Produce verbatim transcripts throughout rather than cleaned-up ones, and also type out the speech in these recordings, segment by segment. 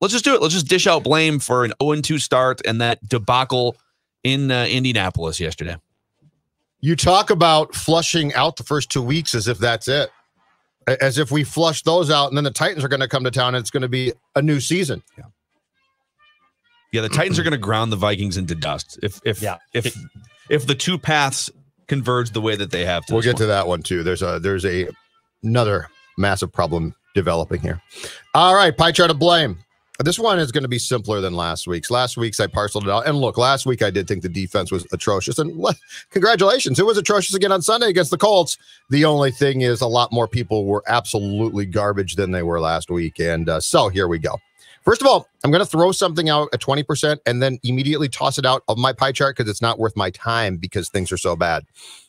let's just do it. Let's just dish out blame for an oh and two start and that debacle in uh, Indianapolis yesterday. You talk about flushing out the first two weeks as if that's it. As if we flush those out and then the Titans are going to come to town and it's going to be a new season. Yeah. Yeah, the Titans are going to ground the Vikings into dust if if yeah. if if the two paths converge the way that they have. To we'll get one. to that one too. There's a there's a another massive problem developing here. All right, pie chart of blame. This one is going to be simpler than last week's. Last week's I parceled it out. And look, last week I did think the defense was atrocious. And le- congratulations, it was atrocious again on Sunday against the Colts. The only thing is a lot more people were absolutely garbage than they were last week. And uh, so here we go. First of all, I'm going to throw something out at twenty percent and then immediately toss it out of my pie chart because it's not worth my time because things are so bad.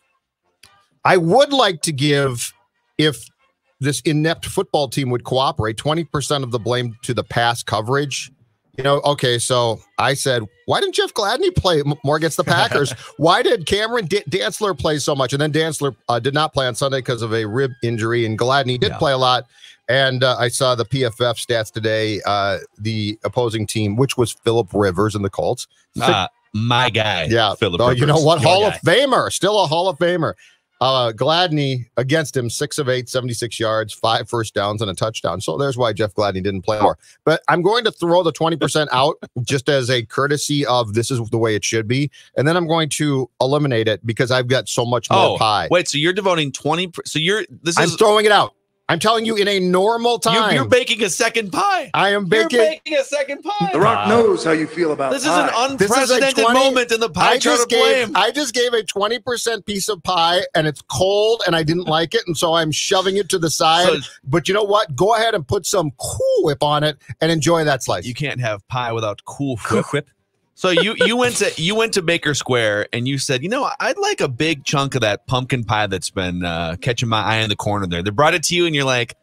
I would like to give, if this inept football team would cooperate, twenty percent of the blame to the pass coverage. You know, okay, so I said, why didn't Jeff Gladney play more against the Packers? Why did Cameron D- Dantzler play so much? And then Dantzler uh, did not play on Sunday because of a rib injury, and Gladney did yeah. play a lot. And uh, I saw the P F F stats today, uh, the opposing team, which was Phillip Rivers and the Colts. Uh, my guy. Yeah. Phillip oh, Rivers. You know what? Your Hall guy. of Famer. Still a Hall of Famer. Uh, Gladney against him, six of eight, seventy-six yards, five first downs, and a touchdown. So there's why Jeff Gladney didn't play more. But I'm going to throw the twenty percent out just as a courtesy of this is the way it should be. And then I'm going to eliminate it because I've got so much more oh, pie. Wait, so you're devoting twenty percent. So you're, this I'm is. throwing it out. I'm telling you in a normal time. You're, you're baking a second pie. I am baking. You're baking a second pie. The Rock knows how you feel about this pie. Is an unprecedented is twenty, moment in the pie I chart just of gave, blame. I just gave a twenty percent piece of pie, and it's cold, and I didn't like it, and so I'm shoving it to the side. So, but you know what? Go ahead and put some Cool Whip on it and enjoy that slice. You can't have pie without Cool Whip. Whip. So you you went to you went to Baker Square and you said, you know, I'd like a big chunk of that pumpkin pie that's been uh, catching my eye in the corner there. They brought it to you, and you're like,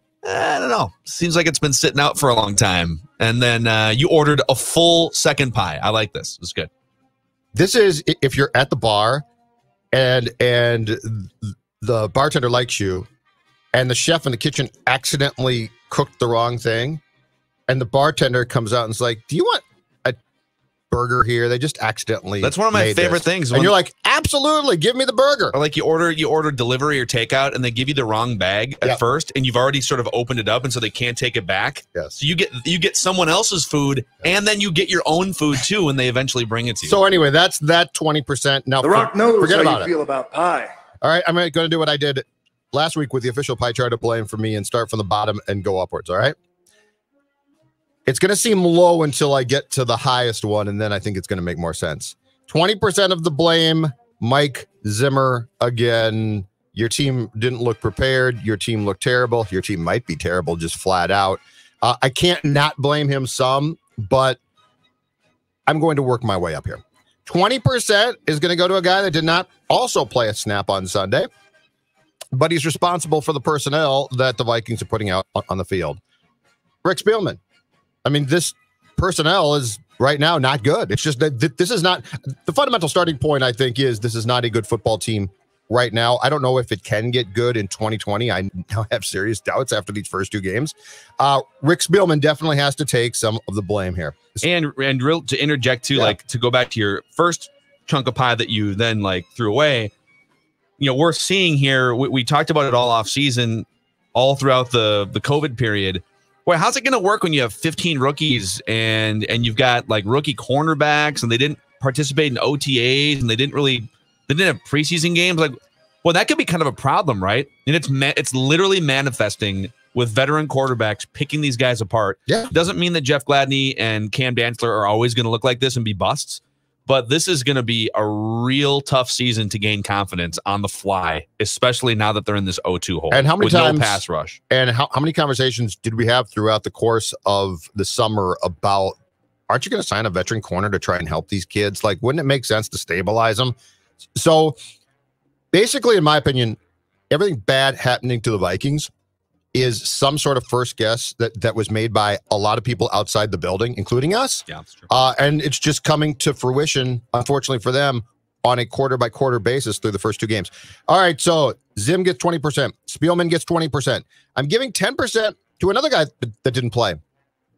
I don't know. Seems like it's been sitting out for a long time. And then uh, you ordered a full second pie. I like this. It's good. This is if you're at the bar and and the bartender likes you and the chef in the kitchen accidentally cooked the wrong thing and the bartender comes out and is like, do you want a burger here? They just accidentally That's one of my made favorite this. things. And when, you're like, absolutely, give me the burger. Or like you order you order delivery or takeout and they give you the wrong bag at yeah. first and you've already sort of opened it up and so they can't take it back. Yes. So you get you get someone else's food yeah. and then you get your own food too when they eventually bring it to you. So anyway, that's that twenty percent. Now The Rock knows forget how about you it. feel about pie. All right, I'm going to do what I did last week with the official pie chart of blame for me and start from the bottom and go upwards, all right? It's going to seem low until I get to the highest one, and then I think it's going to make more sense. twenty percent of the blame, Mike Zimmer again. Your team didn't look prepared. Your team looked terrible. Your team might be terrible, just flat out. Uh, I can't not blame him some, but I'm going to work my way up here. twenty percent is going to go to a guy that did not also play a snap on Sunday, but he's responsible for the personnel that the Vikings are putting out on the field. Rick Spielman. I mean, this personnel is right now not good. It's just that th- this is not the fundamental starting point. I think is this is not a good football team right now. I don't know if it can get good in twenty twenty. I now have serious doubts after these first two games. Uh, Rick Spielman definitely has to take some of the blame here. And and real to interject too, yeah. like to go back to your first chunk of pie that you then like threw away. You know, we're seeing here. We, we talked about it all off season, all throughout the the COVID period. Boy, how's it going to work when you have fifteen rookies and and you've got like rookie cornerbacks and they didn't participate in O T As and they didn't really they didn't have preseason games? Like, well, that could be kind of a problem, right? And it's ma- it's literally manifesting with veteran quarterbacks picking these guys apart. Yeah, doesn't mean that Jeff Gladney and Cam Dantzler are always going to look like this and be busts. But this is going to be a real tough season to gain confidence on the fly, especially now that they're in this oh two hole. And how many with times no pass rush? And how, how many conversations did we have throughout the course of the summer about, aren't you going to sign a veteran corner to try and help these kids? Like, wouldn't it make sense to stabilize them? So basically, in my opinion, everything bad happening to the Vikings is some sort of first guess that, that was made by a lot of people outside the building, including us. Yeah, that's true. Uh, and it's just coming to fruition, unfortunately for them, on a quarter-by-quarter basis through the first two games. All right, so Zim gets twenty percent. Spielman gets twenty percent. I'm giving ten percent to another guy that, that didn't play.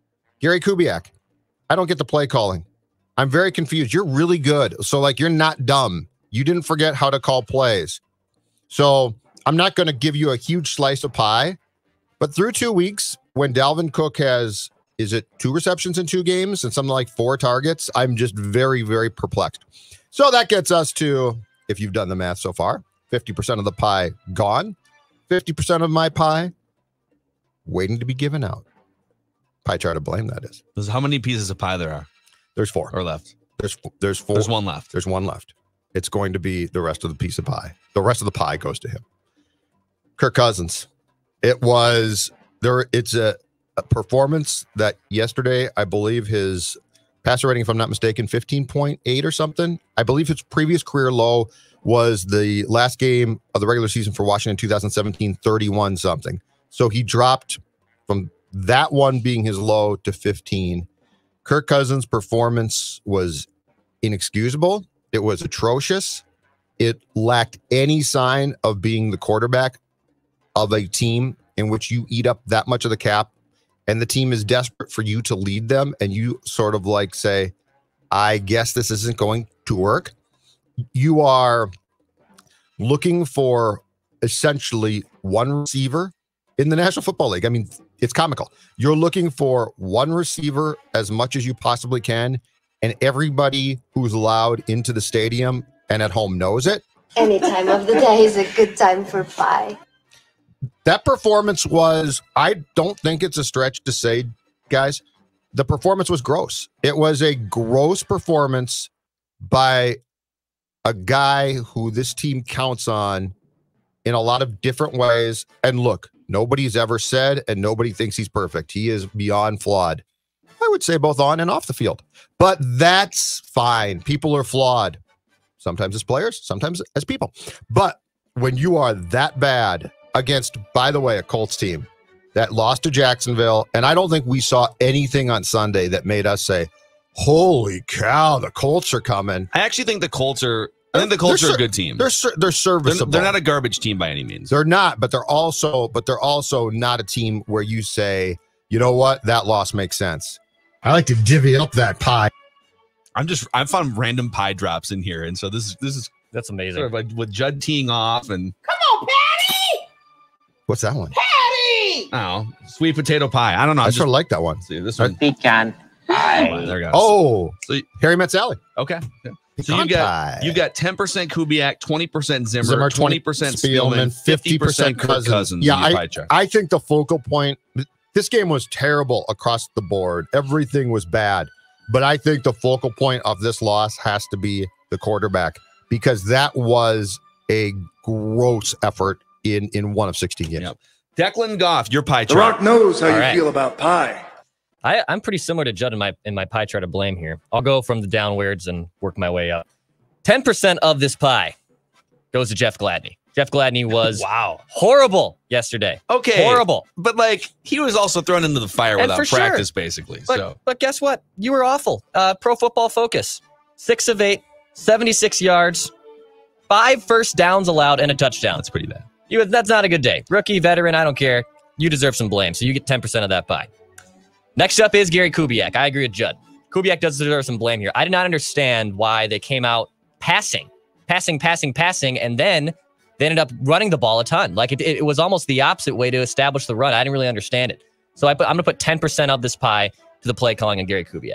Gary Kubiak, I don't get the play calling. I'm very confused. You're really good. So, like, you're not dumb. You didn't forget how to call plays. So, I'm not going to give you a huge slice of pie. But through two weeks, when Dalvin Cook has, is it two receptions in two games and something like four targets, I'm just very, very perplexed. So, that gets us to, if you've done the math so far, fifty percent of the pie gone. fifty percent of my pie waiting to be given out. Pie chart of blame, that is. How many pieces of pie there are? There's four. Or left? There's there's four. There's one left. There's one left. It's going to be the rest of the piece of pie. The rest of the pie goes to him. Kirk Cousins. It was there. It's a, a performance that yesterday, I believe his passer rating, if I'm not mistaken, fifteen point eight or something. I believe his previous career low was the last game of the regular season for Washington, two thousand seventeen, thirty-one something. So he dropped from that one being his low to fifteen. Kirk Cousins' performance was inexcusable. It was atrocious. It lacked any sign of being the quarterback of a team in which you eat up that much of the cap and the team is desperate for you to lead them and you sort of like say, I guess this isn't going to work. You are looking for essentially one receiver in the National Football League. I mean, it's comical. You're looking for one receiver as much as you possibly can, and everybody who's allowed into the stadium and at home knows it. Any time of the day is a good time for pie. That performance was, I don't think it's a stretch to say, guys, the performance was gross. It was a gross performance by a guy who this team counts on in a lot of different ways. And look, nobody's ever said, and nobody thinks he's perfect. He is beyond flawed. I would say both on and off the field. But that's fine. People are flawed. Sometimes as players, sometimes as people. But when you are that bad against, by the way, a Colts team that lost to Jacksonville, and I don't think we saw anything on Sunday that made us say, holy cow, the Colts are coming. I actually think the Colts are I think the Colts they're, are a good team. They're they're serviceable. They're, they're not a garbage team by any means. They're not, but they're also but they're also not a team where you say, you know what, that loss makes sense. I like to divvy up that pie. I'm just I found random pie drops in here, and so this is this is that's amazing. Sort of like with Judd teeing off and come on, Patty. What's that one? Patty. Oh, sweet potato pie. I don't know. I, I just, sort of like that one. See this one. Pecan pie. Oh, there we go. Oh, so, Harry Met Sally. Okay. Yeah. So you got you got ten percent Kubiak, twenty percent Zimmer, Zimmer twenty percent Spielman, fifty percent Cousins. Cousins. Yeah, I, I think the focal point. This game was terrible across the board. Everything was bad, but I think the focal point of this loss has to be the quarterback because that was a gross effort in in one of sixteen games. Yep. Declan Goff, your pie chart. The Rock knows how All you right. feel about pie. I, I'm pretty similar to Judd in my in my pie chart of blame here. I'll go from the downwards and work my way up. ten percent of this pie goes to Jeff Gladney. Jeff Gladney was wow horrible yesterday. Okay. Horrible. But like he was also thrown into the fire And without for practice, sure. basically. But, so but guess what? You were awful. Uh, Pro Football Focus. Six of eight, seventy-six yards, five first downs allowed, and a touchdown. that's pretty bad. You, that's not a good day. Rookie, veteran, I don't care. You deserve some blame, so you get ten percent of that pie. Next up is Gary Kubiak. I agree with Judd. Kubiak does deserve some blame here. I did not understand why they came out passing, passing, passing, passing, and then they ended up running the ball a ton. Like it, it was almost the opposite way to establish the run. I didn't really understand it. So I put, I'm going to put ten percent of this pie to the play calling on Gary Kubiak.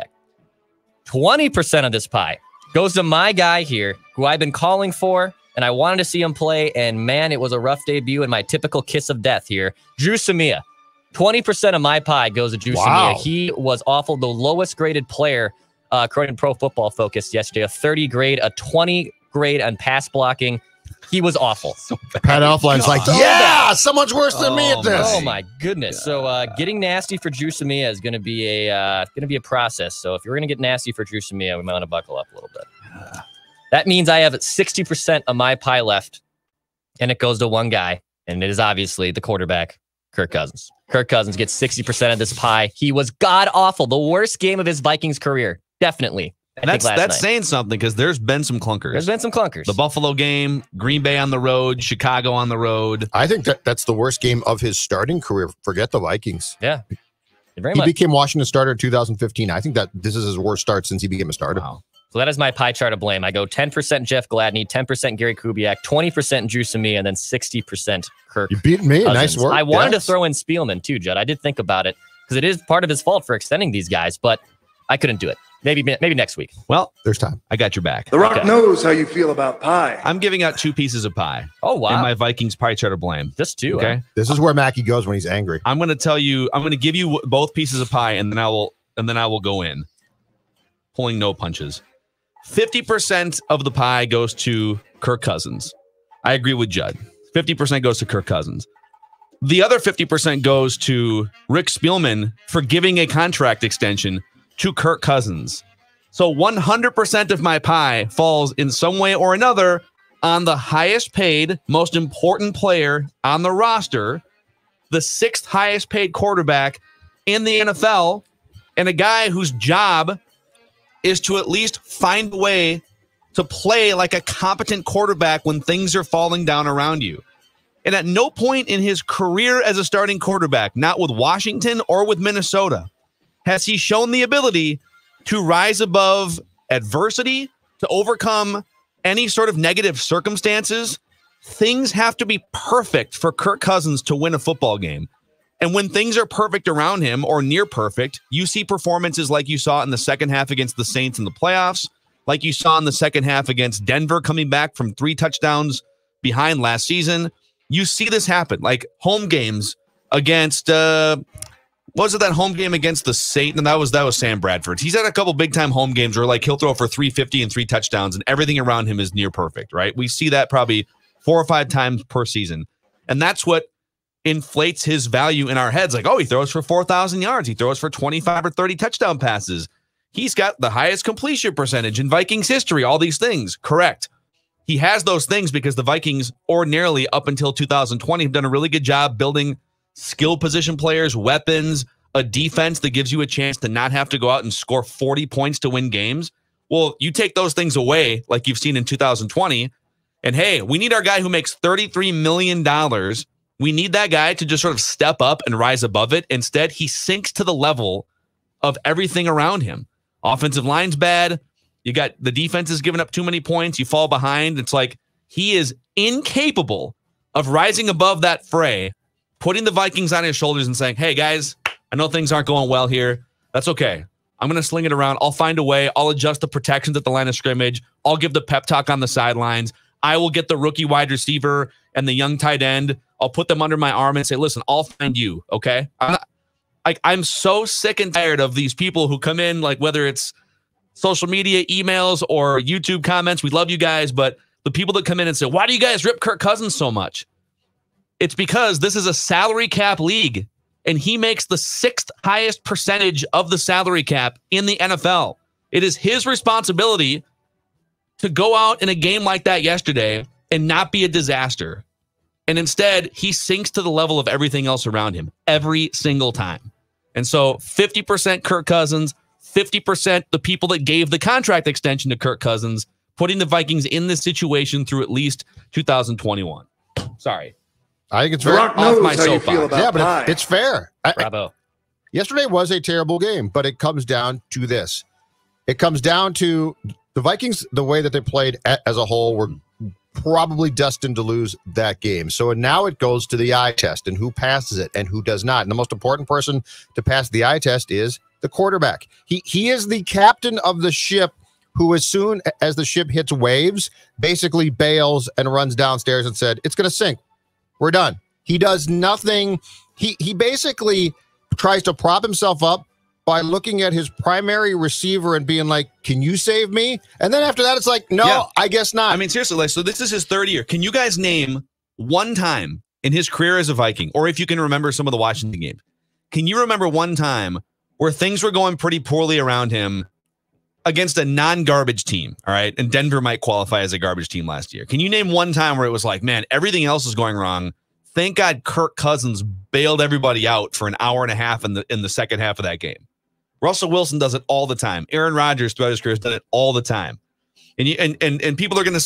twenty percent of this pie goes to my guy here, who I've been calling for, and I wanted to see him play, and man, it was a rough debut and my typical kiss of death here. Drew Samia. twenty percent of my pie goes to Drew Wow. Samia. He was awful. The lowest graded player, uh, according to Pro Football Focus yesterday, a thirty grade, a twenty grade on pass blocking. He was awful. So Pat Elfline's like, So yeah, someone's worse than me Oh, at this. Oh my goodness! So uh, getting nasty for Drew Samia is going to be a uh, going to be a process. So if you're going to get nasty for Drew Samia, we might want to buckle up a little bit. That means I have sixty percent of my pie left, and it goes to one guy, and it is obviously the quarterback, Kirk Cousins. Kirk Cousins gets sixty percent of this pie. He was god awful, the worst game of his Vikings career, definitely. I And that's think last that's night. saying something because there's been some clunkers. There's been some clunkers. The Buffalo game, Green Bay on the road, Chicago on the road. I think that that's the worst game of his starting career. Forget the Vikings. Yeah. Very he much. became Washington starter in two thousand fifteen. I think that this is his worst start since he became a starter. Wow. So that is my pie chart of blame. I go ten percent Jeff Gladney, ten percent Gary Kubiak, twenty percent Drew Samia, and then sixty percent Kirk You beat me. Cousins. Nice work. I wanted yes. to throw in Spielman too, Judd. I did think about it because it is part of his fault for extending these guys, but I couldn't do it. Maybe maybe next week. Well, There's time. I got your back. The Rock Okay. knows how you feel about pie. I'm giving out two pieces of pie Oh, in wow. my Vikings pie chart of blame. Just two. Okay. huh? This is where Mackie goes when he's angry. I'm going to tell you, I'm going to give you both pieces of pie, and then I will, and then I will go in, pulling no punches. fifty percent of the pie goes to Kirk Cousins. I agree with Judd. fifty percent goes to Kirk Cousins. The other fifty percent goes to Rick Spielman for giving a contract extension to Kirk Cousins. So one hundred percent of my pie falls in some way or another on the highest paid, most important player on the roster, the sixth highest paid quarterback in the N F L, and a guy whose job is to at least find a way to play like a competent quarterback when things are falling down around you. And at no point in his career as a starting quarterback, not with Washington or with Minnesota, has he shown the ability to rise above adversity, to overcome any sort of negative circumstances. Things have to be perfect for Kirk Cousins to win a football game. And when things are perfect around him or near perfect, you see performances like you saw in the second half against the Saints in the playoffs, like you saw in the second half against Denver coming back from three touchdowns behind last season. You see this happen, like home games against, uh, what was it, that home game against the Saints? And that was that was Sam Bradford. He's had a couple big time home games where like he'll throw for three fifty and three touchdowns and everything around him is near perfect, right? We see that probably four or five times per season. And that's what inflates his value in our heads. Like, oh, he throws for four thousand yards. He throws for twenty-five or thirty touchdown passes. He's got the highest completion percentage in Vikings history, all these things. Correct. He has those things because the Vikings ordinarily up until two thousand twenty have done a really good job building skill position players, weapons, a defense that gives you a chance to not have to go out and score forty points to win games. Well, you take those things away like you've seen in two thousand twenty, and hey, we need our guy who makes thirty-three million dollars. We need that guy to just sort of step up and rise above it. Instead, he sinks to the level of everything around him. Offensive line's bad. You got the defense is giving up too many points. You fall behind. It's like he is incapable of rising above that fray, putting the Vikings on his shoulders and saying, hey, guys, I know things aren't going well here. That's okay. I'm going to sling it around. I'll find a way. I'll adjust the protections at the line of scrimmage. I'll give the pep talk on the sidelines. I will get the rookie wide receiver and the young tight end. I'll put them under my arm and say, listen, I'll find you, okay? I'm not, like, I'm so sick and tired of these people who come in, like whether it's social media, emails, or YouTube comments. We love you guys, but the people that come in and say, why do you guys rip Kirk Cousins so much? It's because this is a salary cap league, and he makes the sixth highest percentage of the salary cap in the N F L. It is his responsibility to go out in a game like that yesterday and not be a disaster. And instead, he sinks to the level of everything else around him every single time. And so fifty percent Kirk Cousins, fifty percent the people that gave the contract extension to Kirk Cousins, putting the Vikings in this situation through at least two thousand twenty-one. Sorry. I think it's The very Rock off knows my how you soapbox. feel about yeah, but pie. it's, it's fair. I- Bravo. yesterday was a terrible game, but it comes down to this. It comes down to the Vikings, the way that they played a- as a whole, were probably destined to lose that game. So now it goes to the eye test and who passes it and who does not. And the most important person to pass the eye test is the quarterback. He he is the captain of the ship who, as soon as the ship hits waves, basically bails and runs downstairs and said, it's going to sink. We're done. He does nothing. He he basically tries to prop himself up by looking at his primary receiver and being like, can you save me? And then after that, it's like, no, Yeah. I guess not. I mean, seriously, like, so this is his third year. Can you guys name one time in his career as a Viking, or if you can remember some of the Washington games, can you remember one time where things were going pretty poorly around him against a non-garbage team, all right? And Denver might qualify as a garbage team last year. Can you name one time where it was like, man, everything else is going wrong. Thank God Kirk Cousins bailed everybody out for an hour and a half in the in the second half of that game. Russell Wilson does it all the time. Aaron Rodgers throughout his career has done it all the time. And you, and and and people are going to say,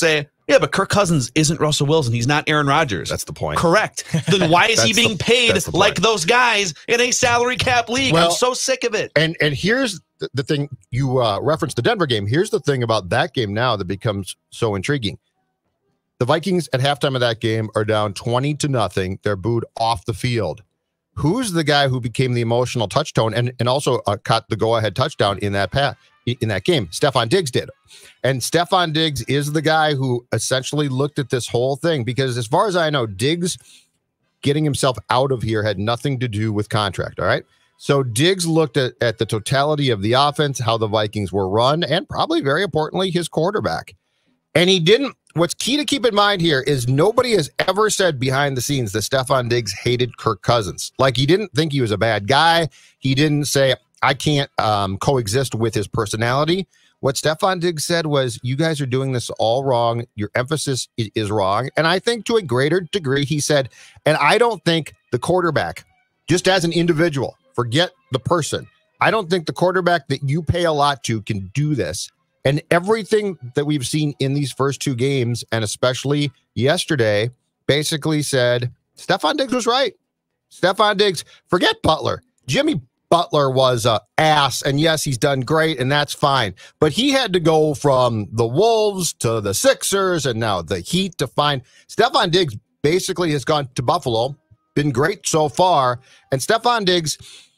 Yeah, but Kirk Cousins isn't Russell Wilson. He's not Aaron Rodgers. That's the point. Correct. Then why is he That's being the- paid that's the like point. those guys in a salary cap league? Well, I'm so sick of it. And and here's the, the thing. You uh, referenced the Denver game. Here's the thing about that game now that becomes so intriguing. The Vikings at halftime of that game are down twenty to nothing. They're booed off the field. Who's the guy who became the emotional touchstone and, and also uh, caught the go-ahead touchdown in that pass, in that game? Stephon Diggs did. And Stephon Diggs is the guy who essentially looked at this whole thing because as far as I know, Diggs getting himself out of here had nothing to do with contract, all right? So Diggs looked at, at the totality of the offense, how the Vikings were run, and probably very importantly, his quarterback. And he didn't. What's key to keep in mind here is nobody has ever said behind the scenes that Stephon Diggs hated Kirk Cousins. Like, he didn't think he was a bad guy. He didn't say, I can't um, coexist with his personality. What Stephon Diggs said was, you guys are doing this all wrong. Your emphasis is, is wrong. And I think to a greater degree, he said, and I don't think the quarterback, just as an individual, forget the person, I don't think the quarterback that you pay a lot to can do this. And everything that we've seen in these first two games, and especially yesterday, basically said Stephon Diggs was right. Stephon Diggs, forget Butler. Jimmy Butler was a ass, and yes, he's done great, and that's fine. But he had to go from the Wolves to the Sixers, and now the Heat to find Stephon Diggs. Basically, has gone to Buffalo, been great so far, and Stephon Diggs,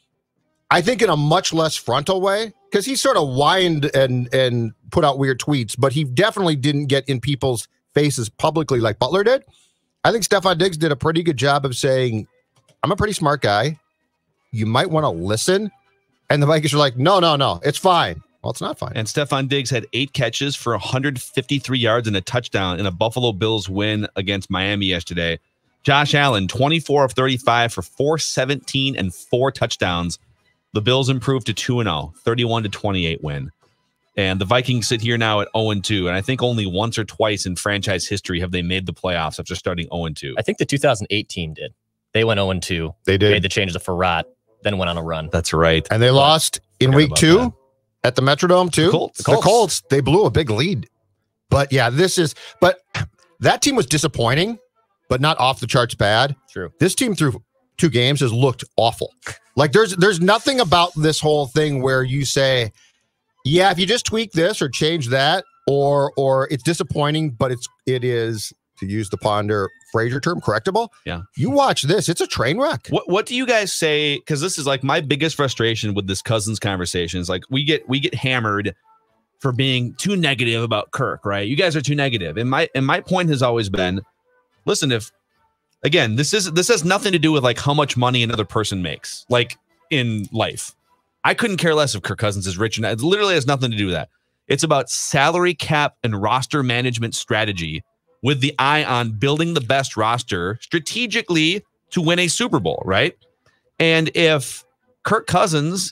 I think, in a much less frontal way. Because he sort of whined and and put out weird tweets, but he definitely didn't get in people's faces publicly like Butler did. I think Stephon Diggs did a pretty good job of saying, I'm a pretty smart guy. You might want to listen. And the Vikings are like, no, no, no, it's fine. Well, it's not fine. And Stephon Diggs had eight catches for one hundred fifty-three yards and a touchdown in a Buffalo Bills win against Miami yesterday. Josh Allen, twenty-four of thirty-five for four seventeen and four touchdowns. The Bills improved to two and oh, thirty-one to twenty-eight win. And the Vikings sit here now at oh and two. And I think only once or twice in franchise history have they made the playoffs after starting oh and two. I think the two thousand eight team did. They went oh and two. They did. Made the change to Farrat, then went on a run. That's right. And they But lost in forgot week about two that. at the Metrodome, too. The Colts. The The Colts. Colts. They blew a big lead. But yeah, this is, but that team was disappointing, but not off the charts bad. True. This team through two games has looked awful. Like there's there's nothing about this whole thing where you say, yeah, if you just tweak this or change that, or or it's disappointing, but it's it is, to use the Ponder Frazier term, correctable. Yeah. You watch this, it's a train wreck. What what do you guys say? Because this is like my biggest frustration with this Cousins conversation is like we get we get hammered for being too negative about Kirk, right? You guys are too negative. And my and my point has always been, listen, if again, this is this has nothing to do with like how much money another person makes, like in life. I couldn't care less if Kirk Cousins is rich, and it literally has nothing to do with that. It's about salary cap and roster management strategy with the eye on building the best roster strategically to win a Super Bowl, right? And if Kirk Cousins,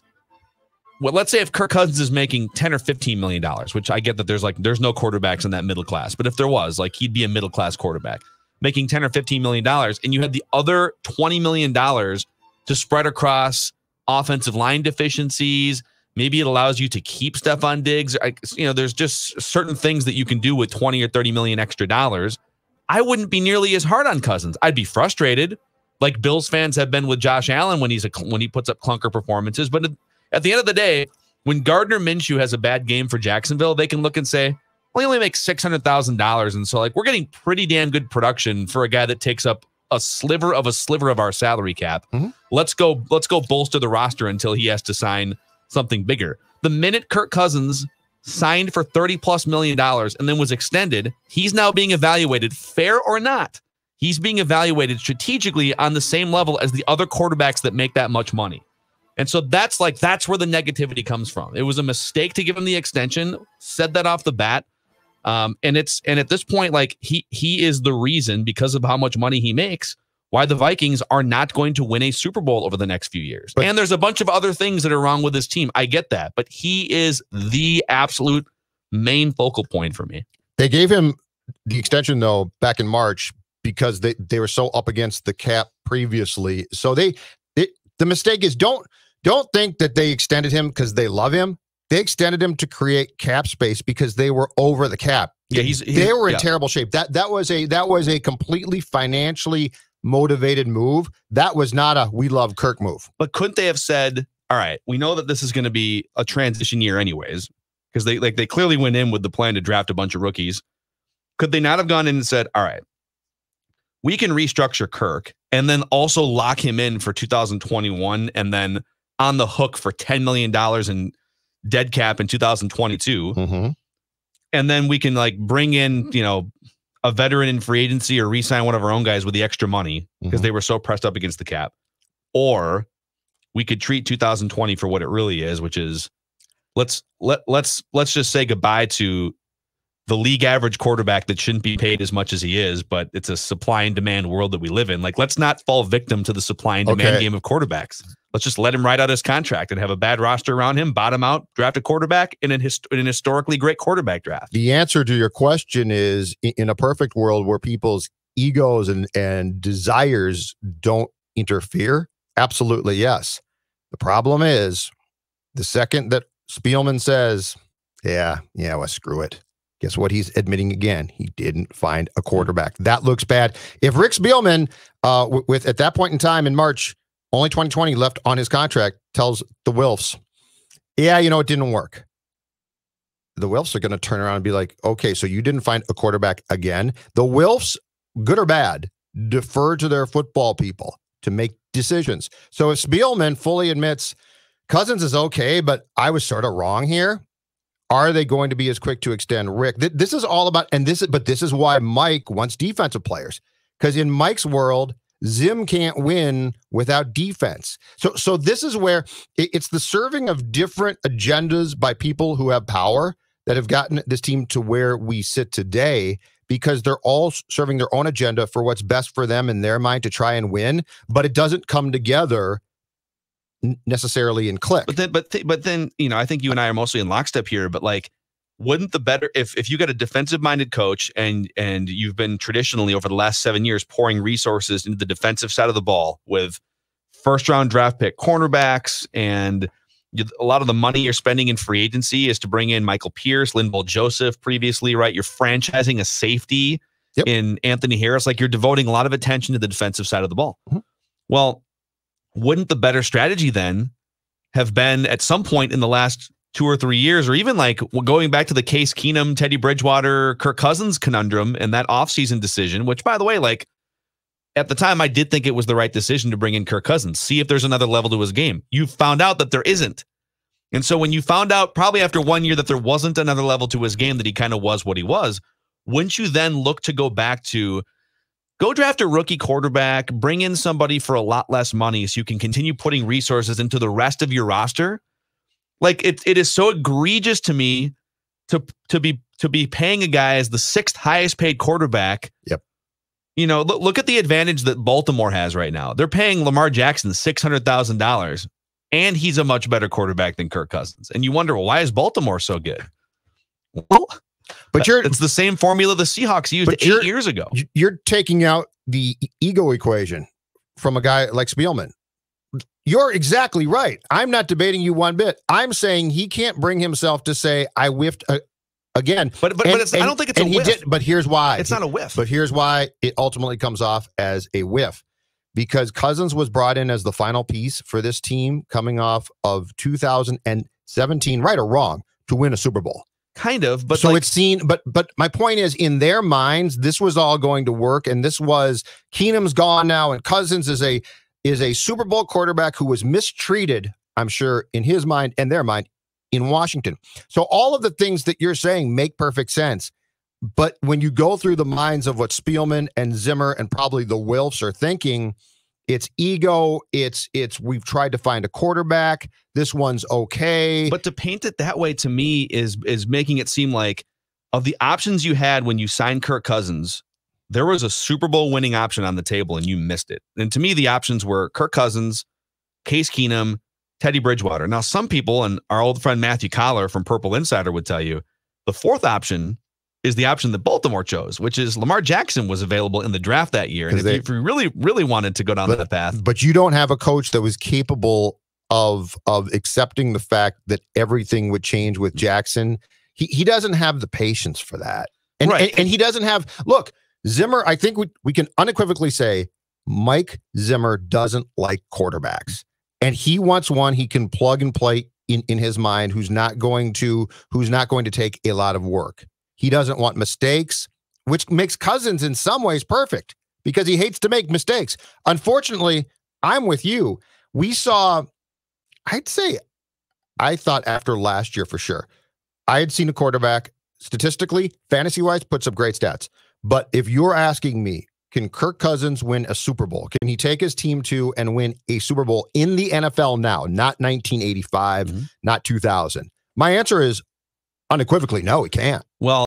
well, let's say if Kirk Cousins is making ten or fifteen million dollars, which I get that there's like there's no quarterbacks in that middle class, but if there was, like he'd be a middle class quarterback making ten or fifteen million dollars, and you had the other twenty million dollars to spread across offensive line deficiencies. Maybe it allows you to keep Stephon Diggs. I, you know, there's just certain things that you can do with twenty or thirty million extra dollars. I wouldn't be nearly as hard on Cousins. I'd be frustrated, like Bills fans have been with Josh Allen when he's a, when he puts up clunker performances. But at the end of the day, when Gardner Minshew has a bad game for Jacksonville, they can look and say, well, he only makes six hundred thousand dollars. And so like we're getting pretty damn good production for a guy that takes up a sliver of a sliver of our salary cap. Mm-hmm. Let's go, let's go bolster the roster until he has to sign something bigger. The minute Kirk Cousins signed for thirty plus million dollars and then was extended, he's now being evaluated, fair or not. He's being evaluated strategically on the same level as the other quarterbacks that make that much money. And so that's like, that's where the negativity comes from. It was a mistake to give him the extension, said that off the bat. Um, and it's, and at this point, like he, he is the reason, because of how much money he makes, why the Vikings are not going to win a Super Bowl over the next few years. But, and there's a bunch of other things that are wrong with this team. I get that, but he is the absolute main focal point for me. They gave him the extension though back in March because they, they were so up against the cap previously. So they, they the mistake is don't don't think that they extended him because they love him. They extended him to create cap space because they were over the cap. Yeah, he's, he's they were in yeah. terrible shape. That that was a that was a completely financially motivated move. That was not a we love Kirk move. But couldn't they have said, all right, we know that this is going to be a transition year anyways, because they like they clearly went in with the plan to draft a bunch of rookies. Could they not have gone in and said, all right, we can restructure Kirk and then also lock him in for two thousand twenty-one and then on the hook for ten million dollars in dead cap in two thousand twenty-two. Mm-hmm. And then we can like bring in, you know, a veteran in free agency or re-sign one of our own guys with the extra money because Mhm. they were so pressed up against the cap. Or we could treat two thousand twenty for what it really is, which is let's let let's let's just say goodbye to the league average quarterback that shouldn't be paid as much as he is, but it's a supply and demand world that we live in. Like, let's not fall victim to the supply and demand Okay. game of quarterbacks. Let's just let him ride out his contract and have a bad roster around him, bottom out, draft a quarterback in an, hist- in an historically great quarterback draft. The answer to your question is i- in a perfect world where people's egos and, and desires don't interfere. Absolutely, yes. The problem is the second that Spielman says, yeah, yeah, well, screw it. Guess what he's admitting again? He didn't find a quarterback. That looks bad. If Rick Spielman, uh, w- with at that point in time in March, only twenty twenty left on his contract, tells the Wilfs, yeah, you know, it didn't work. The Wilfs are going to turn around and be like, okay, so you didn't find a quarterback again. The Wilfs, good or bad, defer to their football people to make decisions. So if Spielman fully admits Cousins is okay, but I was sort of wrong here, are they going to be as quick to extend Rick? Th- this is all about, and this is, but this is why Mike wants defensive players. Because in Mike's world, Zim can't win without defense. So, so this is where it, it's the serving of different agendas by people who have power that have gotten this team to where we sit today, because they're all serving their own agenda for what's best for them in their mind to try and win, but it doesn't come together necessarily in click. But then, but th- but then, you know, I think you and I are mostly in lockstep here. But like, wouldn't the better if if you got a defensive-minded coach and and you've been traditionally over the last seven years pouring resources into the defensive side of the ball with first-round draft pick cornerbacks, and you, a lot of the money you're spending in free agency is to bring in Michael Pierce, Linval Joseph previously, right? You're franchising a safety Yep. in Anthony Harris. Like, you're devoting a lot of attention to the defensive side of the ball. Mm-hmm. Well, wouldn't the better strategy then have been at some point in the last two or three years, or even like going back to the Case Keenum, Teddy Bridgewater, Kirk Cousins conundrum and that offseason decision, which, by the way, like at the time, I did think it was the right decision to bring in Kirk Cousins, see if there's another level to his game. You found out that there isn't. And so when you found out probably after one year that there wasn't another level to his game, that he kind of was what he was, wouldn't you then look to go back to go draft a rookie quarterback, bring in somebody for a lot less money so you can continue putting resources into the rest of your roster? Like, it it is so egregious to me to to be to be paying a guy as the sixth highest paid quarterback. Yep. You know, look, look at the advantage that Baltimore has right now. They're paying Lamar Jackson six hundred thousand dollars, and he's a much better quarterback than Kirk Cousins. And you wonder, well, why is Baltimore so good? Well, But you're it's the same formula the Seahawks used But eight you're- years ago. you're taking out the ego equation from a guy like Spielman. You're exactly right. I'm not debating you one bit. I'm saying he can't bring himself to say, I whiffed uh, again. But but, And- but it's, I and- don't think it's a and he whiff. did- but here's why. It's not a whiff. But here's why it ultimately comes off as a whiff. Because Cousins was brought in as the final piece for this team coming off of two thousand seventeen, right or wrong, to win a Super Bowl. Kind of, but so like, it's seen, but but my point is, in their minds, this was all going to work, and this was Keenum's gone now, and Cousins is a is a Super Bowl quarterback who was mistreated, I'm sure, in his mind and their mind, in Washington. So all of the things that you're saying make perfect sense, but when you go through the minds of what Spielman and Zimmer and probably the Wilfs are thinking, it's ego, it's it's we've tried to find a quarterback. This one's okay. But to paint it that way to me is is making it seem like of the options you had when you signed Kirk Cousins, there was a Super Bowl winning option on the table and you missed it. And to me, the options were Kirk Cousins, Case Keenum, Teddy Bridgewater. Now, some people, and our old friend Matthew Collar from Purple Insider would tell you, the fourth option is the option that Baltimore chose, which is Lamar Jackson was available in the draft that year. And if, they, you, if you really, really wanted to go down but, that path. But you don't have a coach that was capable of of accepting the fact that everything would change with Jackson. He he doesn't have the patience for that. And, Right. and, and he doesn't have, look, Zimmer, I think we, we can unequivocally say Mike Zimmer doesn't like quarterbacks. And he wants one he can plug and play in, in his mind who's not going to who's not going to take a lot of work. He doesn't want mistakes, which makes Cousins in some ways perfect because he hates to make mistakes. Unfortunately, I'm with you. We saw, I'd say, I thought after last year for sure, I had seen a quarterback statistically, fantasy-wise, puts up great stats. But if you're asking me, can Kirk Cousins win a Super Bowl? Can he take his team to and win a Super Bowl in the N F L now, not nineteen eighty-five, mm-hmm. not two thousand? My answer is unequivocally no, he can't. Well,